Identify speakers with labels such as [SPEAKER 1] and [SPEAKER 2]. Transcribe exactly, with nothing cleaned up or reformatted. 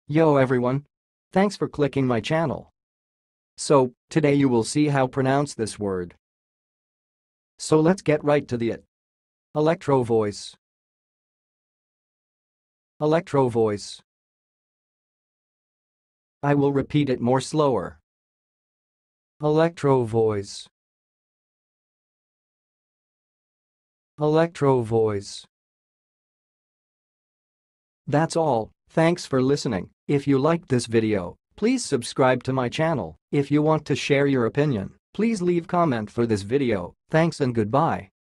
[SPEAKER 1] Yo everyone! Thanks for clicking my channel. So, today you will see how pronounce this word. So let's get right to the it. Electrovoice. Electrovoice. I will repeat it more slower. Electrovoice. Electrovoice. That's all. Thanks for listening. If you liked this video, please subscribe to my channel. If you want to share your opinion, please leave comment for this video. Thanks and goodbye.